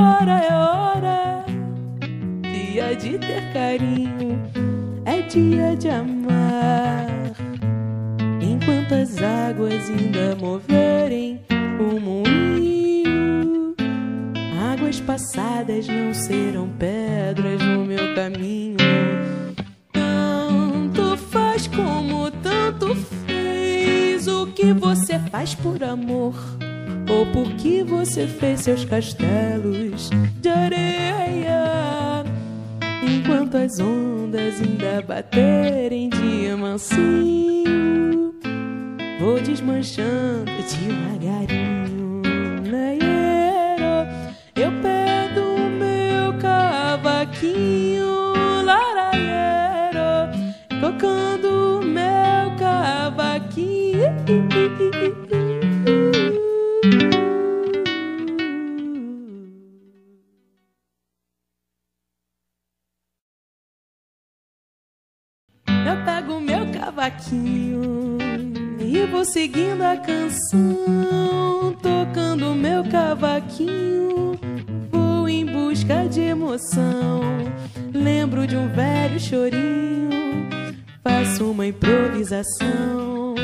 hora, é hora. Dia de ter carinho, é dia de amar. Enquanto as águas ainda moverem o moinho, águas passadas não serão pedras no meu caminho. Tanto faz como tanto fez o que você faz por amor, ou porque você fez seus castelos de areia. Enquanto as ondas ainda baterem de mansinho, vou desmanchando devagarinho. Eu pego o meu cavaquinho, laraieiro, tocando o meu cavaquinho. Eu pego o meu cavaquinho e vou seguindo a canção, tocando o meu cavaquinho. Vou em busca de emoção, lembro de um velho chorinho, faço uma improvisação.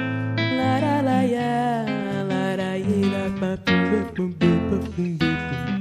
Laralaia, laraíra, papum, papum, papum, papum.